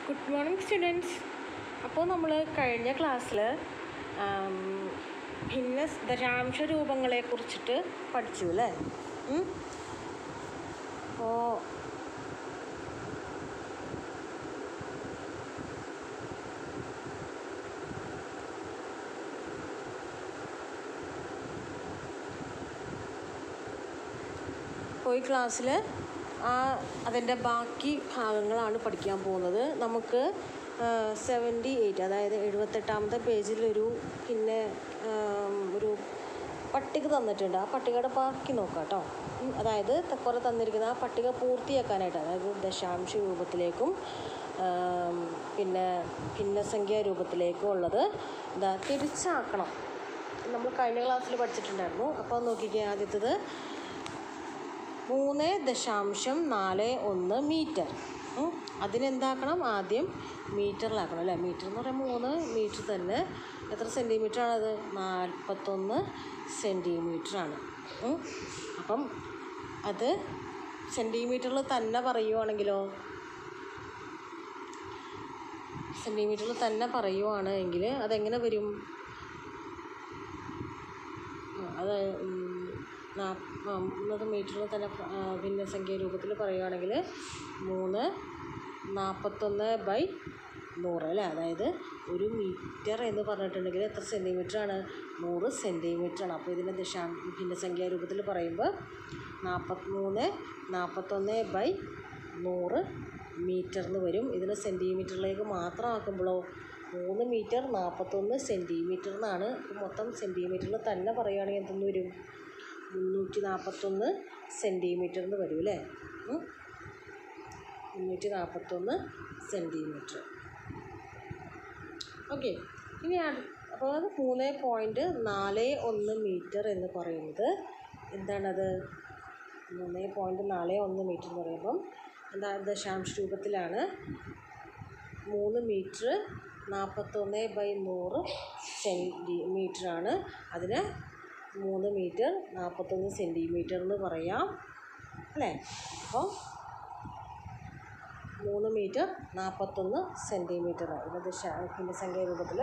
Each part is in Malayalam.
Good morning students. അപ്പോൾ നമ്മൾ കഴിഞ്ഞ ക്ലാസ്സിൽ ഭിന്ന ദശാംശ രൂപങ്ങളെ കുറിച്ചിട്ട് പഠിച്ചു അല്ലേ? അപ്പോൾ ഈ ക്ലാസ്സിൽ അതിൻ്റെ ബാക്കി ഭാഗങ്ങളാണ് പഠിക്കാൻ പോകുന്നത്. നമുക്ക് 78 അതായത് 78ാമത്തെ പേജിലൊരു ഒരു പട്ടിക തന്നിട്ടുണ്ട്. ആ പട്ടികയുടെ ബാക്കി നോക്കാം കേട്ടോ. അതായത് കുറേ തന്നിരിക്കുന്ന ആ പട്ടിക പൂർത്തിയാക്കാനായിട്ട്, അതായത് ദശാംശ രൂപത്തിലേക്കും പിന്നെ ഭിന്നസംഖ്യാ രൂപത്തിലേക്കും ഉള്ളത് തിരിച്ചാക്കണം. നമ്മൾ കഴിഞ്ഞ ക്ലാസ്സിൽ പഠിച്ചിട്ടുണ്ടായിരുന്നു. അപ്പോൾ നോക്കിക്കുക, ആദ്യത്തേത് 3.41 മീറ്റർ. അതിനെന്താക്കണം? ആദ്യം മീറ്ററിലാക്കണം അല്ലേ? മീറ്റർ എന്ന് പറയുമ്പോൾ 3 മീറ്റർ തന്നെ. എത്ര സെൻറ്റിമീറ്ററാണത്? 41 സെൻറ്റിമീറ്ററാണ്. അപ്പം അത് സെൻറ്റിമീറ്ററിൽ തന്നെ പറയുവാണെങ്കിലോ, സെൻറ്റിമീറ്ററിൽ തന്നെ പറയുവാണെങ്കിൽ അതെങ്ങനെ വരും? അത് മീറ്ററിൽ തന്നെ ഭിന്നസംഖ്യാ രൂപത്തിൽ പറയുകയാണെങ്കിൽ 341/100 അല്ലേ? അതായത് ഒരു മീറ്റർ എന്ന് പറഞ്ഞിട്ടുണ്ടെങ്കിൽ എത്ര സെൻറ്റിമീറ്ററാണ്? 100 സെൻറ്റിമീറ്ററാണ്. അപ്പോൾ ഇതിൻ്റെ ഭിന്നസംഖ്യാ രൂപത്തിൽ പറയുമ്പോൾ 341/100 മീറ്റർ എന്ന് വരും. ഇതിന് സെൻറ്റിമീറ്ററിലേക്ക് മാത്രം ആക്കുമ്പോഴോ 3 മീറ്റർ 41 സെൻറ്റിമീറ്റർ എന്നാണ്. മൊത്തം സെൻറ്റിമീറ്ററിൽ തന്നെ പറയുകയാണെങ്കിൽ എന്തെന്ന് വരും? 341 സെൻറ്റിമീറ്റർ എന്ന് വരും അല്ലേ? 341 സെൻറ്റിമീറ്റർ. ഓക്കെ, ഇനി അപ്പോൾ അത് 3.41 മീറ്റർ എന്ന് പറയുന്നത് എന്താണത്? 3.41 മീറ്റർ എന്ന് പറയുമ്പം എന്താ? ദശാംശ രൂപത്തിലാണ്. 3 മീറ്റർ 41/100 സെൻറ്റിമീറ്ററാണ്. അതിന് 3 മീറ്റർ 41 സെൻറ്റിമീറ്റർ എന്ന് പറയാം അല്ലേ? അപ്പോൾ 3 മീറ്റർ 41 സെൻറ്റിമീറ്റർ. ഇതിൻ്റെ ഭിന്നസംഖ്യാ രൂപത്തിൽ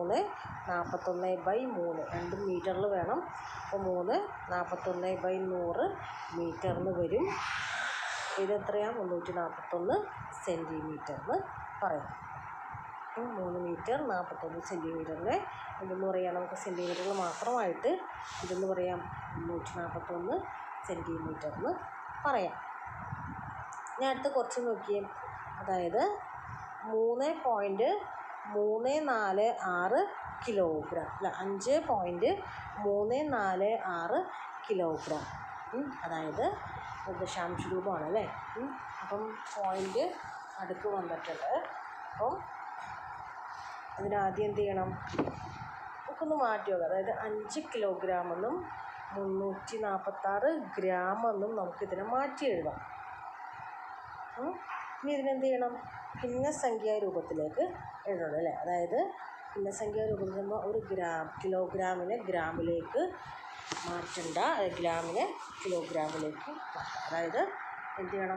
3.41/3 2 മീറ്ററിൽ വേണം. അപ്പോൾ 3.41/100 മീറ്ററിന് വരും. ഇതെത്രയാണ്? 341 സെൻറ്റിമീറ്റർ എന്ന് പറയാം. 3 മീറ്റർ 41 സെൻറ്റിമീറ്ററിനെ ഇതെന്ന് പറയാം, നമുക്ക് സെൻറ്റിമീറ്ററിൽ മാത്രമായിട്ട് ഇതെന്ന് പറയാം 341 സെൻറ്റിമീറ്റർ എന്ന് പറയാം. ഞാൻ അടുത്ത് കുറച്ച് നോക്കിയേ, അതായത് 3.346 കിലോഗ്രാം അല്ല, 5.346 കിലോഗ്രാം. അതായത് ദശാംശ രൂപമാണ് അല്ലേ? അപ്പം പോയിൻ്റ് അടുക്ക് വന്നിട്ടുണ്ട്. അപ്പം അതിനാദ്യം എന്ത് ചെയ്യണം? നമുക്കൊന്ന് മാറ്റി വെക്കാം. അതായത് 5 കിലോഗ്രാമെന്നും 346 ഗ്രാമെന്നും നമുക്കിതിനെ മാറ്റി എഴുതാം. ഇനി ഇതിനെന്ത് ചെയ്യണം? ഭിന്നസംഖ്യാ രൂപത്തിലേക്ക് എഴുതണം അല്ലേ? അതായത് ഭിന്നസംഖ്യാ രൂപത്തിൽ നിന്ന് ഒരു കിലോഗ്രാമിനെ ഗ്രാമിലേക്ക് മാറ്റണ്ട, ഗ്രാമിനെ കിലോഗ്രാമിലേക്ക് മാറ്റാം. അതായത് എന്ത് ചെയ്യണം?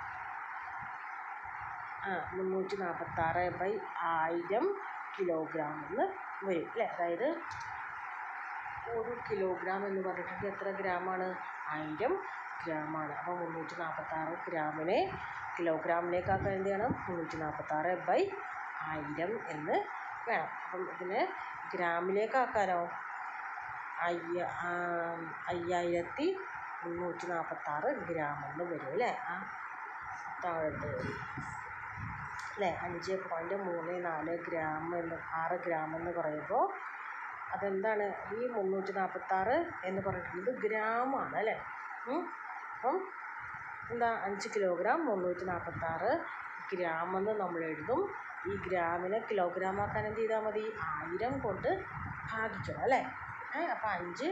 346/1000 കിലോഗ്രാം എന്ന് വരും അല്ലേ? അതായത് ഒരു കിലോഗ്രാം എന്ന് പറഞ്ഞിട്ടുണ്ടെങ്കിൽ എത്ര ഗ്രാമാണ്? 1000 ഗ്രാമാണ്. അപ്പോൾ 346 ഗ്രാമിനെ കിലോഗ്രാമിലേക്കാക്കാൻ എന്ത് ചെയ്യണം? 346/1000 എന്ന് വേണം. അപ്പം ഇതിന് ഗ്രാമിലേക്കാക്കാനോ 5346 ഗ്രാം എന്ന് വരും അല്ലേ? ആ താഴത്ത് അല്ലേ? 5.34 ഗ്രാം എന്ന് 6 ഗ്രാം എന്ന് പറയുമ്പോൾ അതെന്താണ്? ഈ 346 എന്ന് പറഞ്ഞിട്ടുള്ളത് ഗ്രാമാണ് അല്ലേ? അപ്പം എന്താ? 5 കിലോഗ്രാം 346 ഗ്രാമെന്ന് നമ്മൾ എഴുതും. ഈ ഗ്രാമിനെ കിലോഗ്രാം ആക്കാൻ എന്ത് ചെയ്താൽ മതി? 1000 കൊണ്ട് ഭാഗിക്കണം അല്ലേ? അപ്പോൾ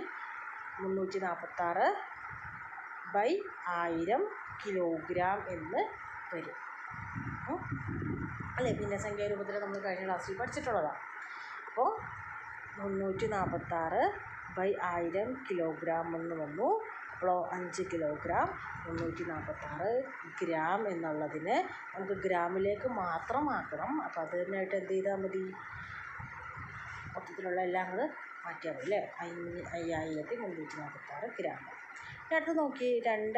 346/1000 കിലോഗ്രാം എന്ന് വരും അല്ലേ? ഭിന്നസംഖ്യാ രൂപത്തിൽ നമ്മൾ കഴിഞ്ഞ ക്ലാസ്സിൽ പഠിച്ചിട്ടുള്ളതാണ്. അപ്പോൾ 346/1000 കിലോഗ്രാം എന്ന് വന്നു. അപ്പോഴോ 5 കിലോഗ്രാം 346 ഗ്രാം എന്നുള്ളതിന് നമുക്ക് ഗ്രാമിലേക്ക് മാത്രമാക്കണം. അപ്പോൾ അതിനായിട്ട് എന്ത് ചെയ്താൽ മതി, മൊത്തത്തിലുള്ള എല്ലാം കൂടെ മാറ്റിയാൽ മതി അല്ലേ. 5346 ഗ്രാം. അടുത്ത് നോക്കി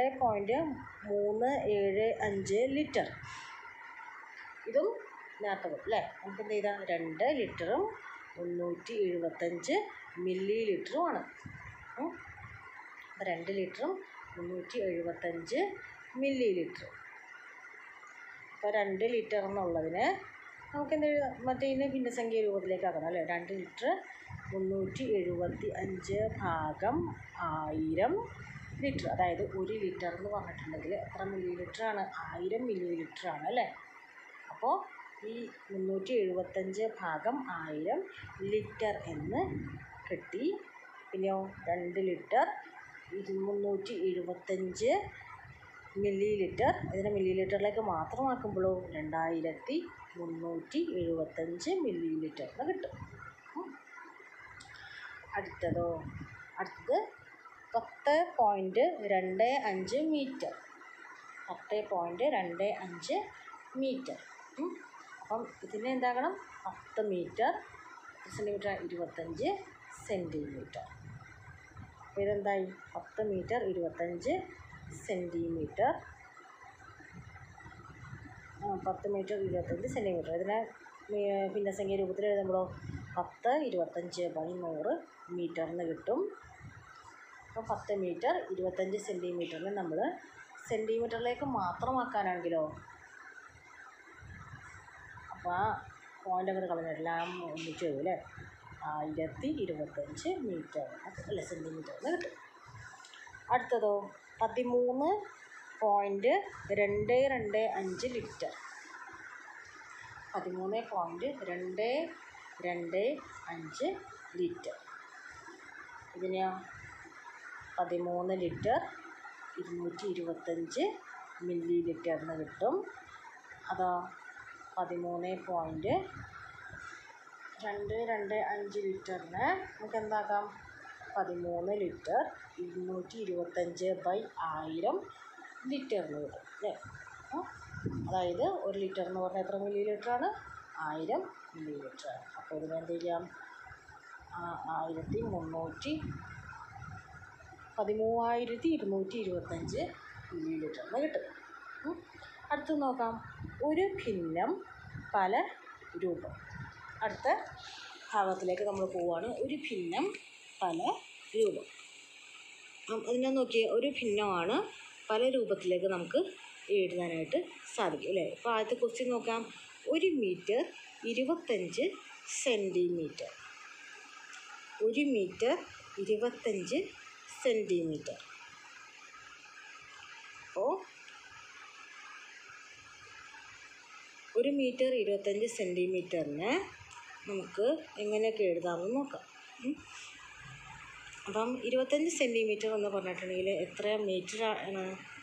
2.375 ലിറ്റർ. ഇതും നേരത്തെ അല്ലേ. നമുക്ക് എന്ത് ചെയ്താൽ 2 ലിറ്ററും 375 മില്ലി ലിറ്ററുമാണ്. 2 ലിറ്ററും 375 മില്ലി ലിറ്റർ. അപ്പോൾ 2 ലിറ്റർ എന്നുള്ളതിന് നമുക്ക് എന്ത് എഴുതാം, മറ്റേ ഇതിന് ഭിന്നസംഖ്യ രൂപത്തിലേക്ക് ആക്കണം അല്ലേ. 2 ലിറ്റർ 375 ഭാഗം 1000 ലിറ്റർ. അതായത് 1 ലിറ്റർ എന്ന് പറഞ്ഞിട്ടുണ്ടെങ്കിൽ എത്ര മില്ലി ലിറ്ററാണ്? 1000 മില്ലി ലിറ്ററാണ് അല്ലേ. അപ്പോൾ ഈ 375 ഭാഗം 1000 ലിറ്റർ എന്ന് കിട്ടി. പിന്നെയോ 2 ലിറ്റർ 375 മില്ലി ലിറ്റർ. ഇതിനെ മില്ലി ലിറ്ററിലേക്ക് മാത്രമാക്കുമ്പോഴോ 2375 മില്ലി ലിറ്റർ എന്ന് കിട്ടും. അടുത്തത് 10.25 മീറ്റർ. 10.25 മീറ്റർ. അപ്പം ഇതിനെ എന്താകണം? 10 മീറ്റർ. Centimetre 25 centimetre. അപ്പോൾ ഇതെന്തായി? 10 മീറ്റർ 25 സെൻറ്റിമീറ്റർ. 10 metre 25 centimetre. ഇതിനെ ഭിന്നസംഖ്യ രൂപത്തിൽ എഴുതുമ്പോഴോ 10 25/100 മീറ്റർ എന്ന് കിട്ടും. അപ്പോൾ 10 മീറ്റർ 25 സെൻറ്റിമീറ്ററിന് നമ്മൾ സെൻറ്റിമീറ്ററിലേക്ക് മാത്രമാക്കാനാണെങ്കിലോ, അപ്പോൾ ആ പോയിൻ്റ് അങ്ങോട്ട് കളഞ്ഞെല്ലാം ഒന്നിച്ച് വരും അല്ലേ. 1025 മീറ്റർ അല്ല സെൻറ്റിമീറ്റർ എന്ന് കിട്ടും. അടുത്തതോ 13.225 ലിറ്റർ. 13.225 ലിറ്റർ. ഇതിനെയോ 13 ലിറ്റർ 225 മില്ലി ലിറ്ററിന് കിട്ടും. അതോ 13.225 ലിറ്ററിന് നമുക്ക് എന്താക്കാം? 13 ലിറ്റർ 225/1000 ലിറ്ററിന് കിട്ടും അല്ലേ. അതായത് 1 ലിറ്റർ എന്ന് പറഞ്ഞാൽ എത്ര മില്ലി ലിറ്ററാണ്? 1000 മില്ലി ലിറ്ററാണ്. അപ്പോൾ ഇതിന് എന്ത് ചെയ്യാം? 13,225 മില്ലി ലിറ്ററിന് കിട്ടും. അടുത്ത് നോക്കാം, ഒരു ഭിന്നം പല രൂപം. അടുത്ത ഭാഗത്തിലേക്ക് നമ്മൾ പോവുകയാണ്. ഒരു ഭിന്നം പല രൂപം. അതിനെ നോക്കിയ ഒരു ഭിന്നമാണ് പല രൂപത്തിലേക്ക് നമുക്ക് എഴുതാനായിട്ട് സാധിക്കും അല്ലേ. ഇപ്പോൾ ആദ്യത്തെ ക്വസ്റ്റ്യൻ നോക്കാം. 1 മീറ്റർ 25 സെൻറ്റിമീറ്റർ. 1 metre 25 centimetre. അപ്പോൾ 1 മീറ്റർ 25 സെൻറ്റിമീറ്ററിന് നമുക്ക് എങ്ങനെയൊക്കെ എഴുതാമെന്ന് നോക്കാം. അപ്പം 25 സെൻറ്റിമീറ്റർ എന്ന് പറഞ്ഞിട്ടുണ്ടെങ്കിൽ എത്ര മീറ്ററാണ്?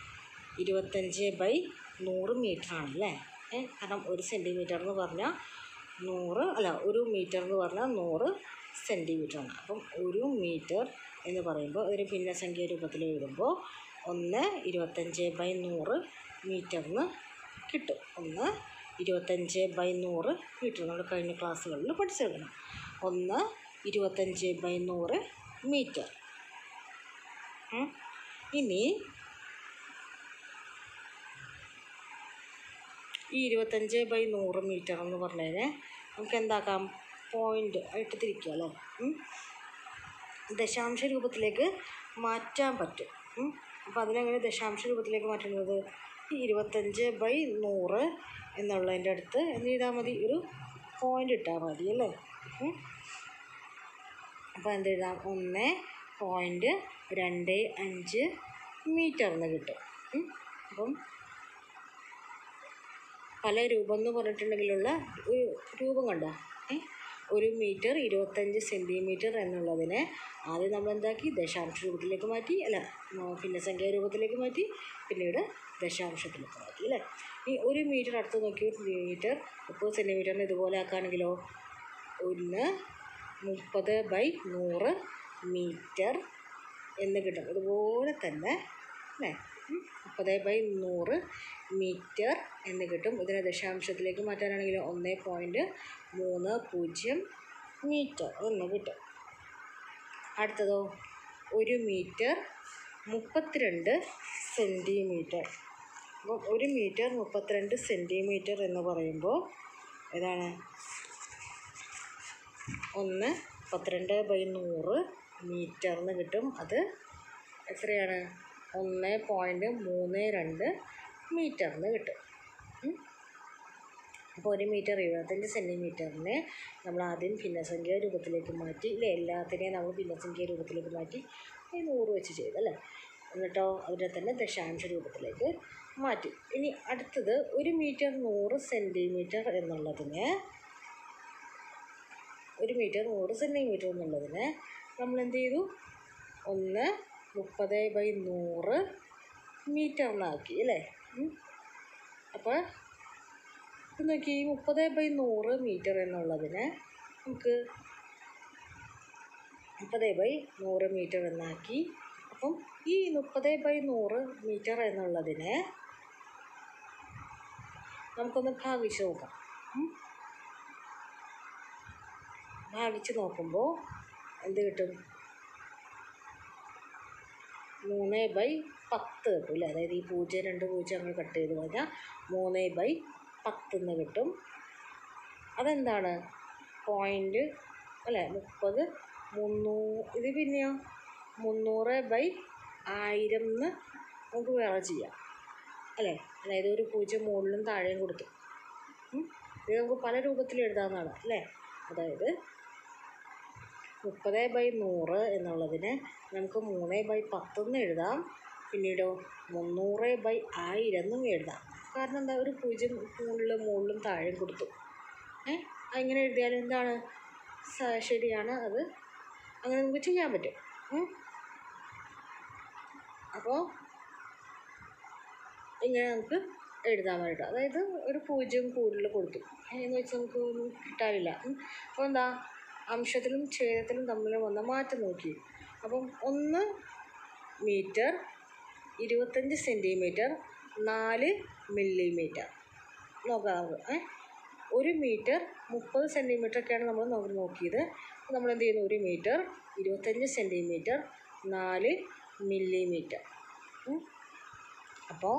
25/100 മീറ്ററാണല്ലേ. കാരണം 1 സെൻറ്റിമീറ്റർ എന്ന് പറഞ്ഞാൽ 100 അല്ല 1 മീറ്റർ എന്ന് പറഞ്ഞാൽ 100 സെൻറ്റിമീറ്ററാണ്. അപ്പം 1 മീറ്റർ എന്ന് പറയുമ്പോൾ ഒരു ഭിന്നസംഖ്യ രൂപത്തിൽ എഴുതുമ്പോൾ 1 25/100 മീറ്ററിന് കിട്ടും. 1 25/100 മീറ്റർ നമ്മൾ കഴിഞ്ഞ ക്ലാസ്സുകളിൽ പഠിച്ചെടുക്കണം. 1 25/100 മീറ്റർ. ഇനി ഈ 25/100 മീറ്റർ എന്ന് പറഞ്ഞതിനെ നമുക്ക് എന്താക്കാം? പോയിൻ്റ് ആയിട്ട് തിരിക്കുക അല്ലേ. ദശാംശ രൂപത്തിലേക്ക് മാറ്റാൻ പറ്റും. അപ്പോൾ അതിനെങ്ങനെ ദശാംശ രൂപത്തിലേക്ക് മാറ്റുന്നത്? ഈ 25/100 എന്നുള്ളതിൻ്റെ അടുത്ത് എന്ത് ചെയ്താൽ മതി? ഒരു പോയിൻ്റ് ഇട്ടാൽ മതി അല്ലേ. അപ്പോൾ എന്തെഴുതാം? 1.25 മീറ്റർ എന്ന് കിട്ടും. അപ്പം പല രൂപം എന്ന് പറഞ്ഞിട്ടുണ്ടെങ്കിലുള്ള ഒരു രൂപം കണ്ടോ? 1 മീറ്റർ 25 സെൻറ്റിമീറ്റർ എന്നുള്ളതിനെ ആദ്യം നമ്മൾ എന്താക്കി? ദശാംശ രൂപത്തിലേക്ക് മാറ്റി, അല്ല ഭിന്നസംഖ്യാ രൂപത്തിലേക്ക് മാറ്റി, പിന്നീട് ദശാംശത്തിലേക്ക് മാറ്റി അല്ലേ. ഈ 1 മീറ്റർ അടുത്ത് നോക്കി. 1 മീറ്റർ 30 സെൻറ്റിമീറ്ററിന് ഇതുപോലെ ആക്കുകയാണെങ്കിലോ 1 30/100 മീറ്റർ എന്ന് കിട്ടും. ഇതുപോലെ തന്നെ അല്ലേ 30/100 മീറ്റർ എന്ന് കിട്ടും. ഇതിനെ ദശാംശത്തിലേക്ക് മാറ്റാനാണെങ്കിൽ 1.30 മീറ്റർ എന്ന് കിട്ടും. അടുത്തതോ 1 മീറ്റർ 32 സെൻറ്റിമീറ്റർ. അപ്പം 1 മീറ്റർ 32 സെൻറ്റിമീറ്റർ എന്ന് പറയുമ്പോൾ ഏതാണ് 32/100 മീറ്റർ എന്ന് കിട്ടും. അത് എത്രയാണ് 1.32 മീറ്റർ എന്ന് കിട്ടും. അപ്പോൾ 1 മീറ്റർ 75 സെൻറ്റിമീറ്ററിനെ നമ്മൾ ആദ്യം ഭിന്നസംഖ്യാ രൂപത്തിലേക്ക് മാറ്റി ഇല്ലേ, എല്ലാത്തിനെയും നമ്മൾ ഭിന്നസംഖ്യാ രൂപത്തിലേക്ക് മാറ്റി 100 വെച്ച് ചെയ്തല്ലേ. എന്നിട്ടോ അതിനെ തന്നെ ദശാംശ രൂപത്തിലേക്ക് മാറ്റി. ഇനി അടുത്തത് 1 മീറ്റർ 100 സെൻറ്റിമീറ്റർ എന്നുള്ളതിന് 1 മീറ്റർ 100 സെൻറ്റിമീറ്റർ എന്നുള്ളതിന് നമ്മൾ എന്ത് ചെയ്തു 30/100 മീറ്ററിനാക്കി അല്ലേ. അപ്പോൾ ഇത് നോക്കി 30/100 മീറ്റർ എന്നുള്ളതിന് നമുക്ക് 30/100 മീറ്റർ എന്നാക്കി. അപ്പം ഈ 30/100 മീറ്റർ എന്നുള്ളതിനെ നമുക്കൊന്ന് ഭാഗിച്ച് നോക്കാം. ഭാഗിച്ച് നോക്കുമ്പോൾ എന്ത് കിട്ടും 3/10 കിട്ടും അല്ലേ. അതായത് ഈ 0 2 0 നമ്മൾ കട്ട് ചെയ്ത് കഴിഞ്ഞാൽ 3/10 എന്ന് കിട്ടും. അതെന്താണ് പോയിൻ്റ് അല്ലേ 30 300. ഇത് പിന്നെയോ 300/1000 എന്ന് നമുക്ക് വേറെ ചെയ്യാം അല്ലേ. അതായത് ഒരു 0 മുകളിലും താഴെയും കൊടുത്തു. ഇത് നമുക്ക് പല രൂപത്തിൽ എഴുതാവുന്നതാണ് അല്ലേ. അതായത് 30/100 എന്നുള്ളതിന് നമുക്ക് 3/10 എന്ന് എഴുതാം. പിന്നീടോ 300/1000 എന്നും എഴുതാം. കാരണം എന്താ ഒരു 0 മുകളിലും താഴെയും കൊടുത്തു. അങ്ങനെ എഴുതിയാൽ എന്താണ് ശരിയാണ്. അത് അങ്ങനെ നമുക്ക് ചെയ്യാൻ പറ്റും. അപ്പോൾ ഇങ്ങനെ നമുക്ക് എഴുതാൻ വേണ്ടിയിട്ട് അതായത് ഒരു 0 കൂടുതൽ കൊടുത്തു എന്ന് വെച്ച് നമുക്ക് ഒന്നും കിട്ടാനില്ല. അപ്പോൾ എന്താ അംശത്തിലും ഛേദത്തിലും തമ്മിൽ വന്ന മാറ്റം നോക്കി. അപ്പം 1 മീറ്റർ 25 സെൻറ്റിമീറ്റർ 4 മില്ലിമീറ്റർ നോക്കാം നമുക്ക്. 1 മീറ്റർ 30 സെൻറ്റിമീറ്ററൊക്കെയാണ് നമ്മൾ നോക്കിയത്. നമ്മൾ എന്ത് ചെയ്യുന്നു 1 മീറ്റർ 25 സെൻറ്റിമീറ്റർ 4 മില്ലിമീറ്റർ. അപ്പോൾ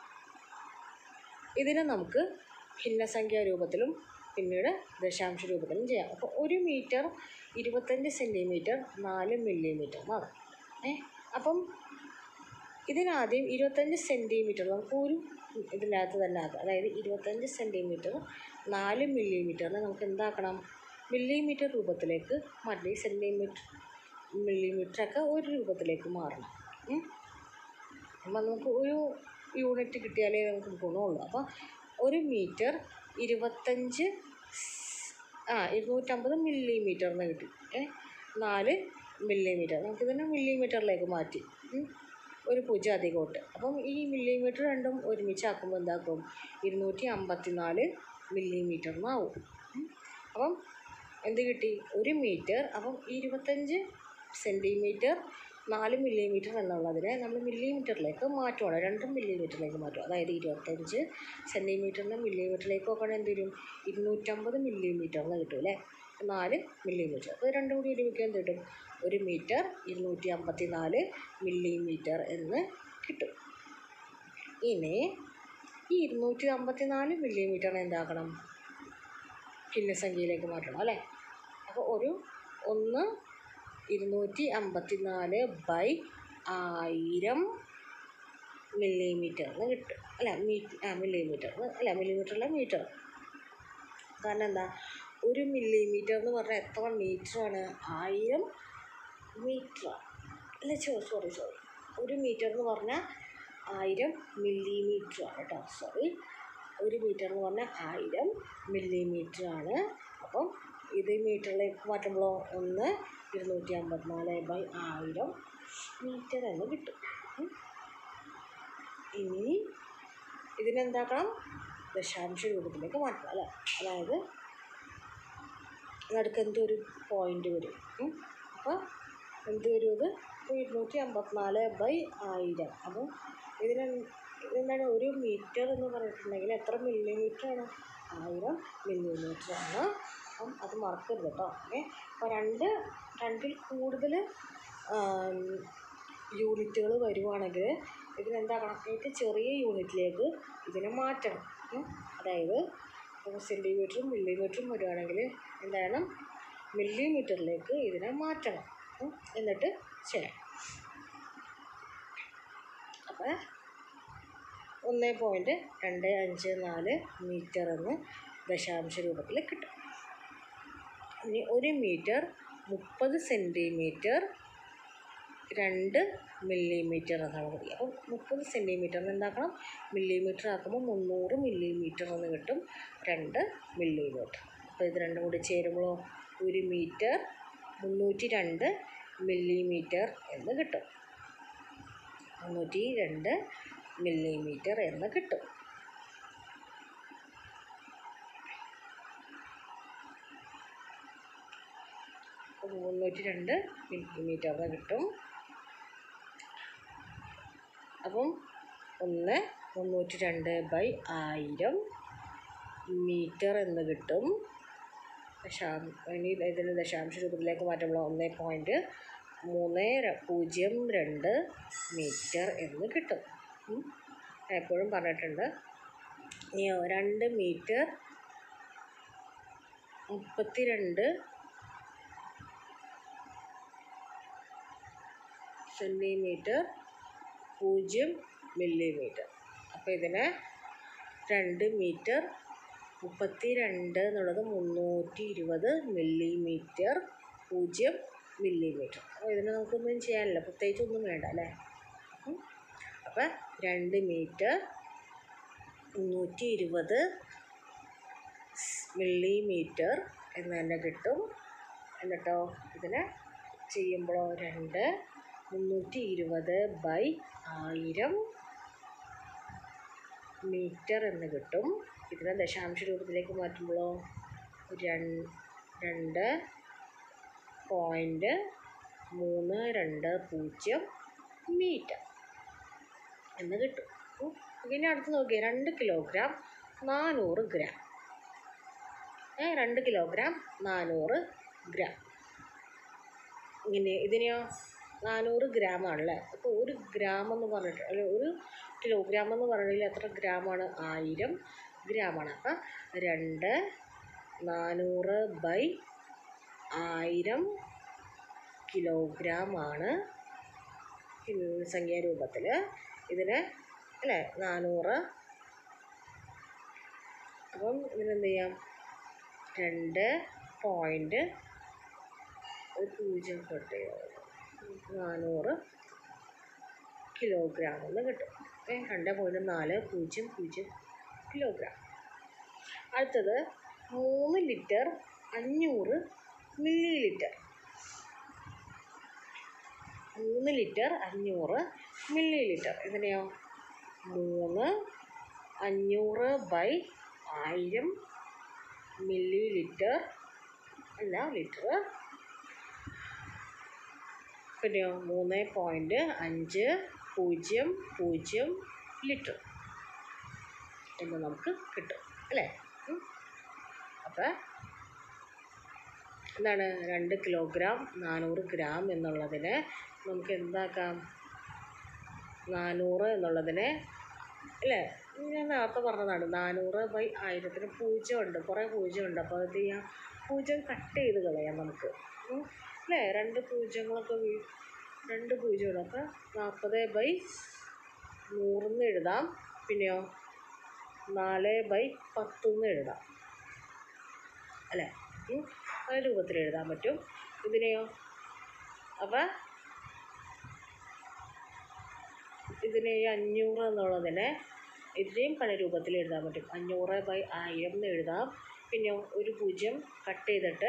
ഇതിനെ നമുക്ക് ഭിന്നസംഖ്യാ രൂപത്തിലും പിന്നീട് ദശാംശ രൂപത്തിലും ചെയ്യാം. അപ്പോൾ 1 മീറ്റർ 25 സെൻറ്റിമീറ്റർ 4 മില്ലിമീറ്റർ എന്നാണ്. അപ്പം ഇതിനാദ്യം 25 സെൻറ്റിമീറ്റർ നമുക്ക് ഒരു ഇതിനകത്ത് തന്നെ ആക്കാം. അതായത് 25 സെൻറ്റിമീറ്റർ 4 മില്ലിമീറ്ററിനെ നമുക്ക് എന്താക്കണം മില്ലിമീറ്റർ രൂപത്തിലേക്ക് മാറ്റി. സെൻറ്റിമീറ്റർ മില്ലിമീറ്ററൊക്കെ ഒരു രൂപത്തിലേക്ക് മാറണം. അപ്പം നമുക്ക് ഒരു യൂണിറ്റ് കിട്ടിയാലേ നമുക്ക് ഗുണമുള്ളൂ. അപ്പോൾ 1 മീറ്റർ 250 മില്ലിമീറ്ററിന് കിട്ടി. 4 മില്ലിമീറ്റർ നമുക്കിതിനെ മില്ലിമീറ്ററിലേക്ക് മാറ്റി ഒരു 0 അധികമായിട്ട്. അപ്പം ഈ മില്ലിമീറ്റർ രണ്ടും ഒരുമിച്ചാക്കുമ്പോൾ എന്താക്കും 254 മില്ലിമീറ്ററിനാവും. അപ്പം എന്ത് കിട്ടി 1 മീറ്റർ. അപ്പം 25 സെൻറ്റിമീറ്റർ 4 മില്ലിമീറ്റർ എന്നുള്ളതിനെ നമ്മൾ മില്ലിമീറ്ററിലേക്ക് മാറ്റുവാണ്. 2 മില്ലിമീറ്ററിലേക്ക് മാറ്റും. അതായത് 25 സെൻറ്റിമീറ്ററിന് മില്ലിമീറ്ററിലേക്ക് നോക്കുകയാണെങ്കിൽ എന്ത് വരും 250 മില്ലിമീറ്ററിന് കിട്ടും അല്ലേ. 4 മില്ലിമീറ്റർ. അപ്പോൾ രണ്ടും കൂടി ഒരുമിക്കാൻ എന്ത് കിട്ടും 1 മീറ്റർ 254 മില്ലിമീറ്റർ എന്ന് കിട്ടും. ഇനി ഈ 254 മില്ലിമീറ്ററിനെ എന്താക്കണം ഭിന്നസംഖ്യയിലേക്ക് മാറ്റണം അല്ലേ. അപ്പോൾ 254/1000 മില്ലിമീറ്ററിന് കിട്ടും അല്ല. മില്ലിമീറ്ററിന് അല്ല മില്ലിമീറ്ററിലെ മീറ്റർ. കാരണം എന്താ 1 മില്ലിമീറ്റർ എന്ന് പറഞ്ഞാൽ എത്ര മീറ്ററാണ് 1000 മീറ്ററാണ് അല്ല. സോറി 1 മീറ്റർ എന്ന് പറഞ്ഞാൽ 1000 മില്ലിമീറ്ററാണ് കേട്ടോ. 1 മീറ്റർ എന്ന് പറഞ്ഞാൽ 1000 മില്ലിമീറ്ററാണ്. അപ്പം ഇത് മീറ്ററിലേക്ക് മാറ്റുമ്പോഴോ 254/1000 മീറ്റർ എന്ന് കിട്ടും. ഇനി ഇതിനെന്താക്കണം ദശാംശ രൂപത്തിലേക്ക് മാറ്റണം അല്ലേ. അതായത് നടുക്ക് എന്തൊരു പോയിൻ്റ് വരും. അപ്പോൾ എന്ത് വരും അത് അപ്പോൾ 254/1000. അപ്പം ഇതെന്താണ്, ഒരു മീറ്റർ എന്ന് പറഞ്ഞിട്ടുണ്ടെങ്കിൽ എത്ര മില്ലിമീറ്ററാണ്? 1000 മില്ലിമീറ്ററാണ്. അപ്പം അത് മറക്കരുത് കേട്ടോ. അപ്പോൾ രണ്ടിൽ കൂടുതൽ യൂണിറ്റുകൾ വരുവാണെങ്കിൽ ഇതിനെന്താക്കണം, ഏറ്റവും ചെറിയ യൂണിറ്റിലേക്ക് ഇതിനെ മാറ്റണം. അതായത് സെൻറ്റിമീറ്ററും മില്ലിമീറ്ററും വരുവാണെങ്കിൽ എന്താണ്, മില്ലിമീറ്ററിലേക്ക് ഇതിനെ മാറ്റണം. എന്നിട്ട് ചെയ്യാം. അപ്പോൾ 1.254 മീറ്റർ എന്ന് ദശാംശ രൂപത്തിൽ കിട്ടും. ഇനി 1 മീറ്റർ 30 സെൻറ്റിമീറ്റർ 2 മില്ലിമീറ്റർ എന്നാണ് പറയുക. അപ്പം 30 സെൻറ്റിമീറ്ററിന് എന്താക്കണം, മില്ലിമീറ്റർ ആക്കുമ്പോൾ 300 മില്ലിമീറ്റർ എന്ന് കിട്ടും, 2 മില്ലിമീറ്റർ. അപ്പോൾ ഇത് രണ്ടും കൂടി ചേരുമ്പോൾ 1 മീറ്റർ 302 മില്ലിമീറ്റർ എന്ന് കിട്ടും. 302 മില്ലിമീറ്റർ എന്ന് കിട്ടും. അപ്പോൾ 302 മില്ലിമീറ്റർ എന്ന് കിട്ടും. അപ്പം 302/1000 മീറ്റർ എന്ന് കിട്ടും. ഇനി ഇതിന് ദശാംശ രൂപത്തിലേക്ക് മാറ്റുമ്പോൾ 1.302 മീറ്റർ എന്ന് കിട്ടും. എപ്പോഴും പറഞ്ഞിട്ടുണ്ട്. ഇനി 2 മീറ്റർ 32 സെൻറ്റിമീറ്റർ 0 മില്ലിമീറ്റർ. അപ്പോൾ ഇതിനെ 2 മീറ്റർ 32 എന്നുള്ളത് 320 മില്ലിമീറ്റർ 0 മില്ലിമീറ്റർ. അപ്പോൾ ഇതിന് നമുക്കൊന്നും ചെയ്യാനില്ല, പ്രത്യേകിച്ചൊന്നും വേണ്ട അല്ലേ. അപ്പോൾ 2 മീറ്റർ 320 മില്ലിമീറ്റർ എന്ന് തന്നെ കിട്ടും. എന്നിട്ടോ ഇതിനെ ചെയ്യുമ്പോഴോ 320/1000 മീറ്റർ എന്ന് കിട്ടും. ഇതിനെ ദശാംശ രൂപത്തിലേക്ക് മാറ്റുമ്പോഴോ 2.320 മീറ്റർ എന്ന് കിട്ടും. ഇനി അടുത്ത് നോക്കിയാൽ 2 കിലോഗ്രാം 400 ഗ്രാം. 2 kilogram 400 gram. ഇതിനെയോ 400 ഗ്രാമാണല്ലേ. അപ്പോൾ 1 ഗ്രാം എന്ന് പറഞ്ഞിട്ട്, അല്ല 1 കിലോഗ്രാം എന്ന് പറഞ്ഞിട്ടുണ്ടെങ്കിൽ എത്ര ഗ്രാമാണ്? 1000 ഗ്രാമാണ്. അപ്പം 400/1000 കിലോഗ്രാമാണ് സംഖ്യാരൂപത്തിൽ. ഇതിന് അല്ലേ 400. അപ്പം ഇതിനെന്ത് ചെയ്യാം, 2.0 400 കിലോഗ്രാം എന്ന് കിട്ടും. 2.400 കിലോഗ്രാം. അടുത്തത് 3 ലിറ്റർ 500 മില്ലിലിറ്റർ. 3 litre 500 millilitre. ഇതിനെയോ 3 500/1000 മില്ലിലിറ്റർ അല്ല ലിറ്റർ. പിന്നെയോ 3.500 ലിറ്റർ എന്ന് നമുക്ക് കിട്ടും അല്ലേ. അപ്പം എന്താണ്, 2 കിലോഗ്രാം 400 ഗ്രാം എന്നുള്ളതിനെ നമുക്ക് എന്താക്കാം, 400 എന്നുള്ളതിനെ അല്ലേ, ഞാൻ നേരത്തെ പറഞ്ഞതാണ് 400/1000 പൂജ്യം ഉണ്ട്, കുറേ പൂജ്യം ഉണ്ട്. അപ്പോൾ അത് ചെയ്യാം, പൂജ്യം കട്ട് ചെയ്ത് കളയാം നമുക്ക് അല്ലേ. 2 പൂജ്യങ്ങളൊക്കെ 2 പൂജ്യമുണ്ട്. അപ്പോൾ 40/100 എഴുതാം. പിന്നെയോ 4/10 എഴുതാം അല്ലേ. പല രൂപത്തിൽ എഴുതാൻ പറ്റും ഇതിനെയോ. അപ്പം ഇതിനെ 500 എന്നുള്ളതിനെ ഇതിനെയും പല രൂപത്തിൽ എഴുതാൻ പറ്റും. 500/1000 എന്ന് എഴുതാം. പിന്നെ ഒരു പൂജ്യം കട്ട് ചെയ്തിട്ട്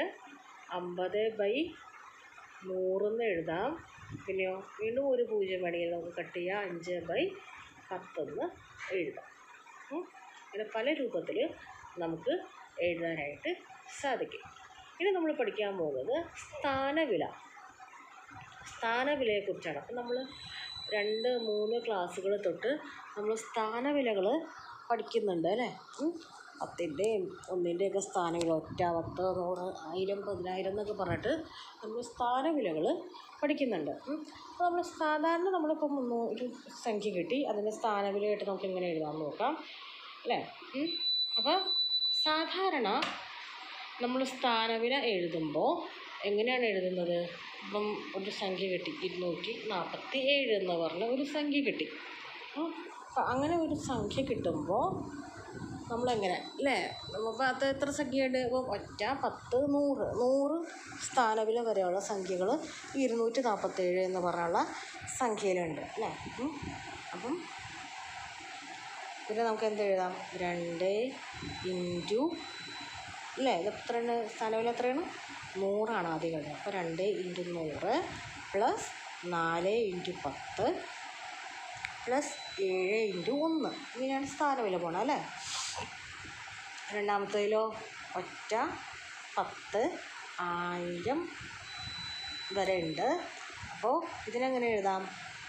50/100 എന്ന് എഴുതാം. പിന്നെയോ വീണ്ടും ഒരു പൂജ്യം വേണമെങ്കിൽ നമുക്ക് കട്ട് ചെയ്യാം, 5/10 എന്ന് എഴുതാം. അങ്ങനെ പല രൂപത്തിൽ നമുക്ക് എഴുതാനായിട്ട് സാധിക്കും. ഇനി നമ്മൾ പഠിക്കാൻ പോകുന്നത് സ്ഥാനവില. സ്ഥാനവിലയെക്കുറിച്ചാണ്. അപ്പം നമ്മൾ 2-3 ക്ലാസ്സുകൾ തൊട്ട് നമ്മൾ സ്ഥാനവിലകൾ പഠിക്കുന്നുണ്ട് അല്ലേ. 10ൻ്റെയും 1ൻ്റെയൊക്കെ സ്ഥാനവില 1, 10, 100, 1000, 10000 എന്നൊക്കെ പറഞ്ഞിട്ട് നമ്മൾ സ്ഥാനവിലകൾ പഠിക്കുന്നുണ്ട്. അപ്പോൾ നമ്മൾ സാധാരണ നമ്മളിപ്പോൾ ഒരു സംഖ്യ കിട്ടി, അതിൻ്റെ സ്ഥാനവിലയായിട്ട് നമുക്ക് എങ്ങനെ എഴുതാമെന്ന് നോക്കാം അല്ലേ. അപ്പോൾ സാധാരണ നമ്മൾ സ്ഥാനവില എഴുതുമ്പോൾ എങ്ങനെയാണ് എഴുതുന്നത്? ഇപ്പം ഒരു സംഖ്യ കിട്ടി, 247 എന്ന് പറഞ്ഞ ഒരു സംഖ്യ കിട്ടി. അപ്പം അങ്ങനെ ഒരു സംഖ്യ കിട്ടുമ്പോൾ നമ്മളെങ്ങനെ അല്ലേ, നമുക്ക് അത് എത്ര സംഖ്യയുണ്ട്? ഇപ്പോൾ 1, 10, 100 സ്ഥാനവില വരെയുള്ള സംഖ്യകൾ 247 എന്ന് പറഞ്ഞുള്ള സംഖ്യയിലുണ്ട് അല്ലേ. അപ്പം പിന്നെ നമുക്ക് എന്ത് എഴുതാം? 2 ഇൻറ്റു അല്ലേ, ഇത് എത്രയാണ്? സ്ഥാനവില എത്രയാണ്? 100 ആദ്യം കഴിഞ്ഞത്. അപ്പോൾ 2 into 100 plus 4 into 10 plus 7 into 1. ഇങ്ങനെയാണ് സ്ഥാനവില പോകണം അല്ലേ. രണ്ടാമത്തേതിലോ 1, 10, 1000 വരെ ഉണ്ട്. അപ്പോൾ ഇതിനെങ്ങനെ എഴുതാം?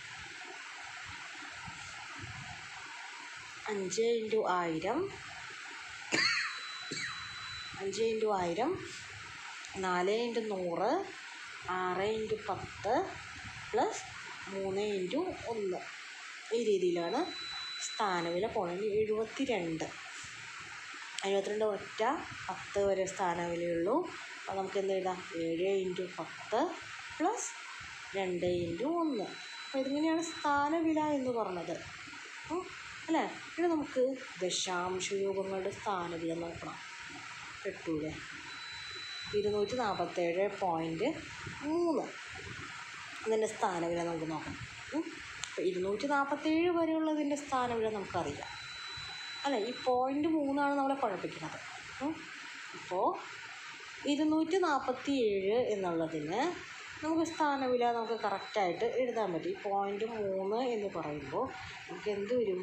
5 into 1000, 5 into 1000, 4 into 100, 6 into 10 plus 3 into 1. ഈ രീതിയിലാണ് സ്ഥാനവില പോകുന്നത്. 72 1, 10 വരെ സ്ഥാനവിലയുള്ളൂ. അപ്പോൾ നമുക്ക് എന്ത് എഴുതാം? 7 ഇൻറ്റു 10 പ്ലസ് 2 ഇൻറ്റു 1. അപ്പോൾ ഇതിങ്ങനെയാണ് സ്ഥാനവില എന്ന് പറഞ്ഞത് അല്ലേ. ഇനി നമുക്ക് ദശാംശ രൂപങ്ങളുടെ സ്ഥാനവില നോക്കണം. കിട്ടൂലേ? 247.3 അതിൻ്റെ സ്ഥാനവില നമുക്ക് നോക്കാം. അപ്പോൾ 247 വരെയുള്ളതിൻ്റെ സ്ഥാനവില നമുക്കറിയാം അല്ലേ. ഈ 0.3 നമ്മളെ കുഴപ്പിക്കുന്നത്. ഇപ്പോൾ 247 എന്നുള്ളതിന് നമുക്ക് സ്ഥാനവില നമുക്ക് കറക്റ്റായിട്ട് എഴുതാൻ പറ്റും. ഈ 0.3 എന്ന് പറയുമ്പോൾ നമുക്ക് എന്ത് വരും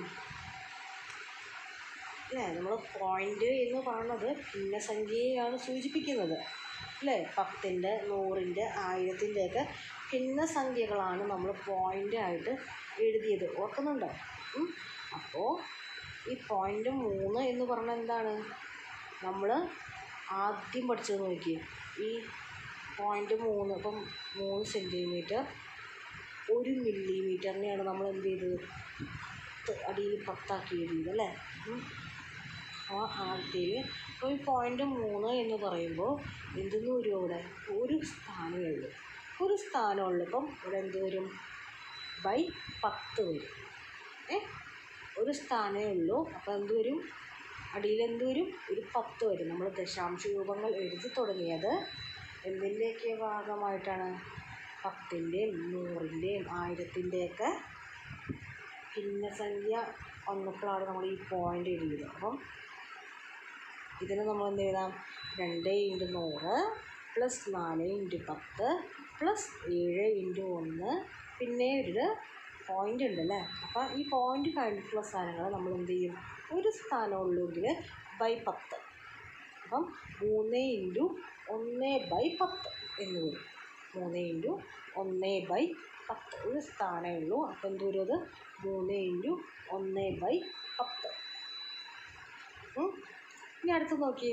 അല്ലേ. നമ്മൾ പോയിൻ്റ് എന്ന് പറയുന്നത് ഭിന്നസംഖ്യയെയാണ് സൂചിപ്പിക്കുന്നത് അല്ലേ. 10ൻ്റെ 100ൻ്റെ 1000ൻ്റെയൊക്കെ ഭിന്നസംഖ്യകളാണ് നമ്മൾ പോയിൻ്റായിട്ട് എഴുതിയത്, ഓർക്കുന്നുണ്ടോ? അപ്പോൾ ഈ 0.3 എന്ന് പറഞ്ഞാൽ എന്താണ്? നമ്മൾ ആദ്യം പഠിച്ചത് നോക്കിയേ. ഈ 0.3 ഇപ്പം 3 സെൻറ്റിമീറ്റർ 1 മില്ലിമീറ്ററിനെയാണ് നമ്മൾ എന്ത് ചെയ്തത്? അടിയിൽ 10 എഴുതിയത് അല്ലേ. ആ ആദ്യത്തിൽ അപ്പോൾ ഈ 0.3 എന്ന് പറയുമ്പോൾ എന്തെന്ന് വരും? അവിടെ ഒരു സ്ഥാനമേ ഉള്ളൂ. ഒരു സ്ഥാനമുള്ളപ്പം ഇവിടെ എന്ത് വരും? /10 വരും. ഒരു സ്ഥാനമേ ഉള്ളൂ. അപ്പോൾ എന്ത് വരും? അടിയിൽ എന്ത് വരും? ഒരു 10 വരും. നമ്മൾ ദശാംശ രൂപങ്ങൾ എഴുതി തുടങ്ങിയത് എന്തിൻ്റെയൊക്കെ ഭാഗമായിട്ടാണ്? 10ൻ്റെയും 100ൻ്റെയും 1000ൻ്റെയൊക്കെ ഭിന്നസംഖ്യ വന്നപ്പോഴാണ് നമ്മൾ ഈ പോയിൻ്റ് എഴുതിയത്. അപ്പം ഇതിന് നമ്മൾ എന്ത് എഴുതാം? 2 into 100 plus 4 into 10 plus 7 into 1. പിന്നെ ഒരു പോയിൻ്റ് ഉണ്ട് അല്ലേ. അപ്പോൾ ഈ പോയിൻ്റ് കഴിഞ്ഞിട്ടുള്ള സ്ഥാനങ്ങൾ നമ്മൾ എന്ത് ചെയ്യും? ഒരു സ്ഥാനമുള്ളെങ്കിൽ /10. അപ്പം 3 ഇൻറ്റു 1/10 എന്ന് വരും. 3 ഇൻറ്റു 1/10 ഒരു സ്ഥാനമേ ഉള്ളൂ. അപ്പോൾ എന്ത് വരും? അത് 3 ഇൻറ്റു 1/10. ഇനി അടുത്ത് നോക്കി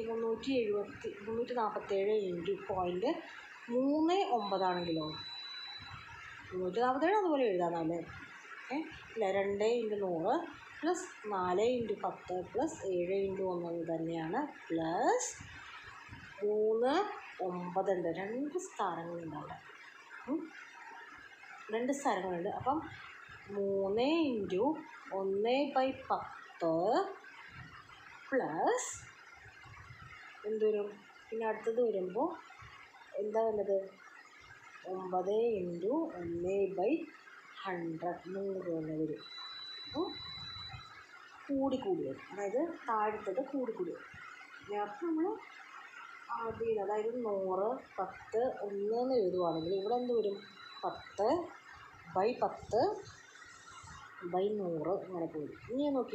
347 ഇൻറ്റു 0.39 ആണെങ്കിലോ 347 അതുപോലെ എഴുതാമല്ലേ. ഇല്ല 2 into 100 plus 4 into 10 plus 7 into 1 തന്നെയാണ്. പ്ലസ് 3, 9 ഉണ്ട്. 2 സ്ഥാനങ്ങളുണ്ട് അവിടെ. 2 സ്ഥാനങ്ങളുണ്ട്. അപ്പം 3 ഇൻറ്റു 1/10 പ്ലസ് എന്ത് വരും? പിന്നെ അടുത്തത് വരുമ്പോൾ എന്താ വേണ്ടത്? 9 ഇൻറ്റു 1/100 100 എന്ന് വരും. കൂടിക്കൂടി വരും. അതായത് താഴത്തത് കൂടിക്കൂടി വരും. നേരത്തെ നമ്മൾ ആദ്യം അതായത് 100, 10, 1 എന്ന് എഴുതുവാണെങ്കിൽ ഇവിടെ എന്ത് വരും? 10/10/100 ഇങ്ങനെ പോയി. ഇനി നോക്കി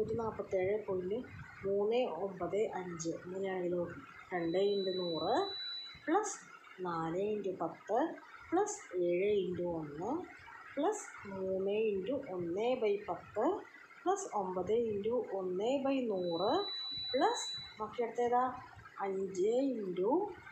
247.395 ഇങ്ങനെയാണെങ്കിലോ 2 into 100 plus 4 into 10 plus 7 into 1 plus 3 into 1/10 plus 9 into 1/100 plus ബാക്കി അടുത്തേതാ 5 ഇൻറ്റു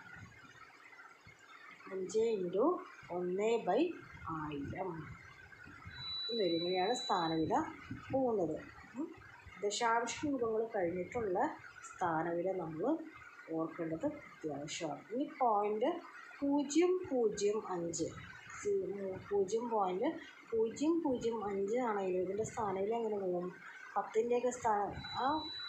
1/1000 ഇങ്ങനെയാണ് സ്ഥാനവില പോകുന്നത്. ദശാംശ രൂപങ്ങൾ കഴിഞ്ഞിട്ടുള്ള സ്ഥാനവില നമ്മൾ ഓർക്കേണ്ടത് അത്യാവശ്യമാണ്. ഇനി 0.005 0.005 ആണെങ്കിലും ഇതിൻ്റെ സ്ഥാനവില എങ്ങനെ പോകും? 10ൻ്റെയൊക്കെ ആ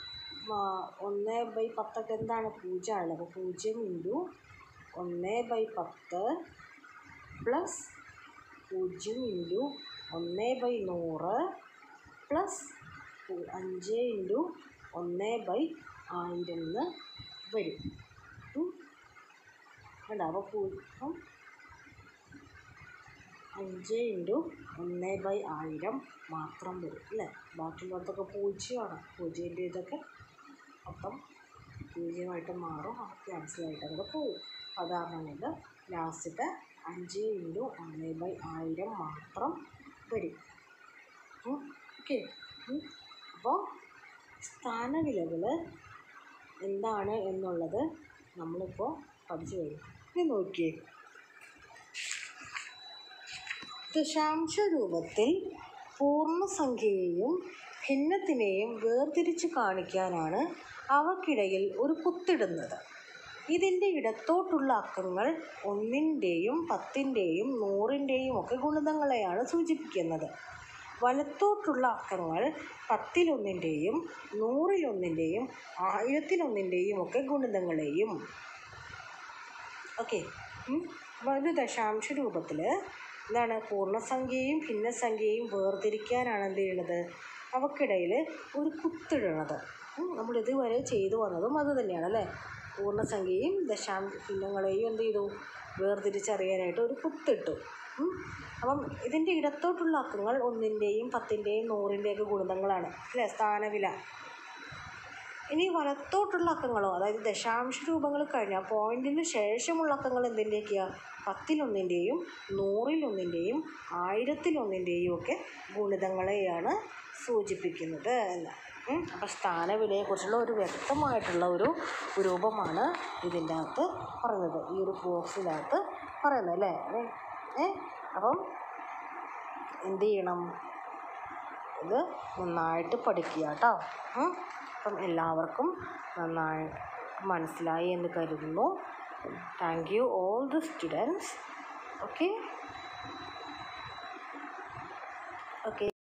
1/10 എന്താണ് 0 ആണല്ലോ. അപ്പോൾ 0 into 1/10 plus 0 into 1/100 plus 5 into 1/1000 എന്ന് വരും. വേണ്ട അപ്പോൾ 5 ഇൻറ്റു 1/1000 മാത്രം വരും അല്ലേ. ബാക്കിയുള്ളടത്തൊക്കെ 0ആണ്. 0 ഇതൊക്കെ മൊത്തം 0ആയിട്ട് മാറും. അത് ക്യാൻസലായിട്ട് അങ്ങോട്ട് പോകും. അതാണ് കൊണ്ട് ലാസ്റ്റത്തെ 5 ഇൻറ്റു 1/1000 മാത്രം വരും. ഓക്കെ. അപ്പോൾ സ്ഥാനവിലകൾ എന്താണ് എന്നുള്ളത് നമ്മളിപ്പോൾ പഠിച്ചു കഴിഞ്ഞു. ഇനി നോക്കിയേ, ദശാംശ രൂപത്തിൽ പൂർണ്ണസംഖ്യയെയും ഭിന്നത്തിനെയും വേർതിരിച്ച് കാണിക്കാനാണ് അവക്കിടയിൽ ഒരു കുത്തിടുന്നത്. ഇതിൻ്റെ ഇടത്തോട്ടുള്ള അക്കങ്ങൾ 1ൻ്റെയും 10ൻ്റെയും 100ൻ്റെയും ഒക്കെ ഗുണിതങ്ങളെയാണ് സൂചിപ്പിക്കുന്നത്. വലത്തോട്ടുള്ള അക്കങ്ങൾ 10-1ൻ്റെയും 100-1ൻ്റെയും 1000-1ൻ്റെയും ഒക്കെ ഗുണിതങ്ങളെയും. ഓക്കെ. അപ്പോൾ ഒരു ദശാംശ രൂപത്തിൽ എന്താണ് പൂർണ്ണസംഖ്യയും ഭിന്നസംഖ്യയും വേർതിരിക്കാനാണ് എന്ത് ചെയ്യണത്? അവക്കിടയിൽ ഒരു കുത്തിടണത്. നമ്മളിതുവരെ ചെയ്തു വന്നതും അത് തന്നെയാണ് അല്ലേ. പൂർണ്ണസംഖ്യയും ഭിന്നങ്ങളെയും എന്ത് ചെയ്തു? വേർതിരിച്ചറിയാനായിട്ട് ഒരു കുത്തിട്ടു. അപ്പം ഇതിൻ്റെ ഇടത്തോട്ടുള്ള അക്കങ്ങൾ 1ൻ്റെയും 10ൻ്റെയും 100ൻ്റെയൊക്കെ ഗുണിതങ്ങളാണ് അല്ലേ, സ്ഥാനവില. ഇനി വലത്തോട്ടുള്ള അക്കങ്ങളോ, അതായത് ദശാംശ രൂപങ്ങൾ കഴിഞ്ഞാൽ പോയിൻറ്റിന് ശേഷമുള്ള അക്കങ്ങൾ എന്തിൻ്റെയൊക്കെയാണ്? 10-1ൻ്റെയും 100-1ൻ്റെയും 1000-1ൻ്റെയും ഒക്കെ ഗുണിതങ്ങളെയാണ് സൂചിപ്പിക്കുന്നത് എന്ന്. അപ്പോൾ സ്ഥാനവിലയെക്കുറിച്ചുള്ള ഒരു വ്യക്തമായിട്ടുള്ള ഒരു രൂപമാണ് ഇതിൻ്റെ അകത്ത് പറയുന്നത്, ഈ ഒരു ബോക്സിനകത്ത് പറയുന്നത് അല്ലേ. അപ്പം എന്ത് ചെയ്യണം? ഇത് നന്നായിട്ട് പഠിക്കുക കേട്ടോ. അപ്പം എല്ലാവർക്കും നന്നായി മനസ്സിലായി എന്ന് കരുതുന്നു. Thank you all the students. Okay.